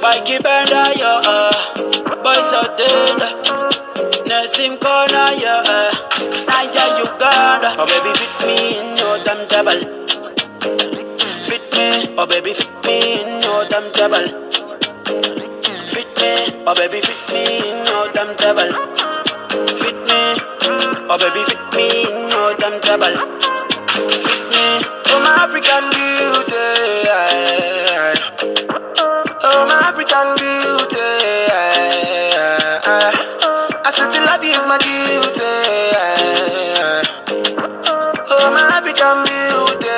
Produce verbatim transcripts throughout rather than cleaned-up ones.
Mikey Bender, yo, uh, boys out there. Nesim corner, yo, uh, Niger, Uganda. Oh baby, fit me in your timetable. Fit me, oh baby, fit me in your timetable. Fit me, oh baby, fit me in your timetable. Fit me, oh baby, fit me in your timetable. Fit me, oh my African beauty. Oh my African beauty. I said to love you is my duty. Oh my African beauty.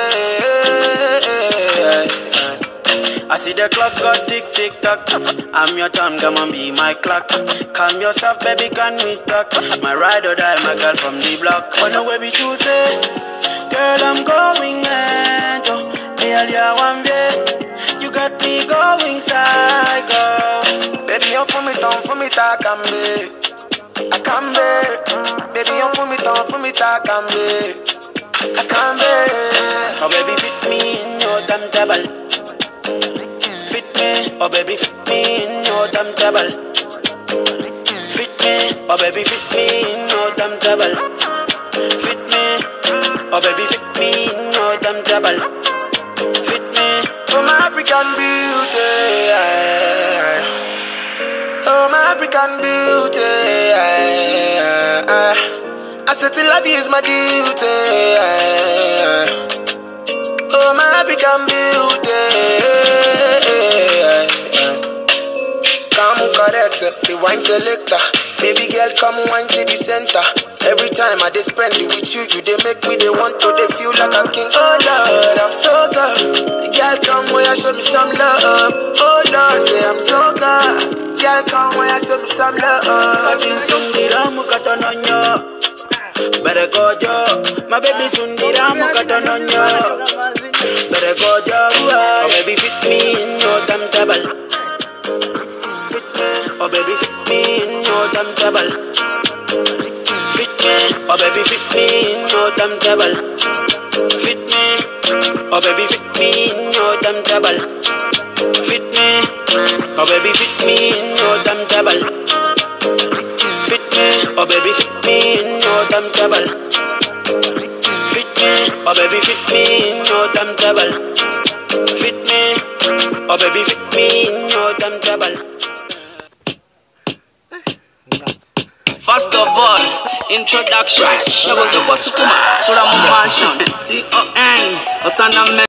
I see the clock got tick tick tock. I'm your time, come on be my clock. Calm yourself, baby, can we talk? My ride or die, my girl from the block. Wanna where we choose it? Girl, I'm going mental. Earlier one day, you got me going psycho. Baby, you for me down, for me talk and be. I can be. Baby, you for me down, for me talk and be. I can be. Oh baby, fit me in your timetable. Fit me, oh baby, fit me in your timetable. Fit me, oh baby, fit me in your timetable. Fit me, oh baby, fit me in your timetable. Fit me, oh my African beauty. Oh my African beauty. I said to love you is my duty. Oh my African beauty. Come correct, the wine selector. Baby girl, come wine to the center. Every time I dey spend it with you, you they make me they want to, they feel like a king. Oh Lord, I'm so good. The girl come where show me some love. Oh Lord, say I'm so good. Girl come where show me some love. Katin sundira mukatononyo. Better go jo, my baby sundira mukatononyo. Better go jo, oh baby fit me in your timetable. Fit me, oh baby fit me in your timetable. Fit me, oh baby fit me in your timetable. Fit me, oh baby fit me in your timetable. Fit me, oh baby fit me in your timetable. Fit me, oh baby fit me in your timetable. Fit me, oh baby fit me in your timetable. Fit me, oh baby fit me in your timetable. First of all, introduction. She was supposed to come out, so I'm a mansion. T O N,